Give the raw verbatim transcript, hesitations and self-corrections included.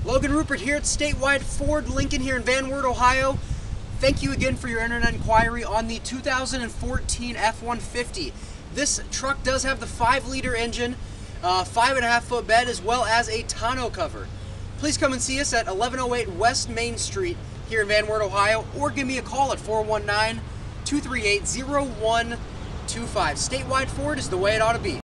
Logan Rupert here at StateWide Ford Lincoln here in Van Wert, Ohio. Thank you again for your internet inquiry on the two thousand fourteen F one fifty. This truck does have the five liter engine, uh, five and a half foot bed, as well as a tonneau cover. Please come and see us at eleven oh eight West Main Street here in Van Wert, Ohio, or give me a call at four one nine, two three eight, zero one two five. StateWide Ford is the way it ought to be.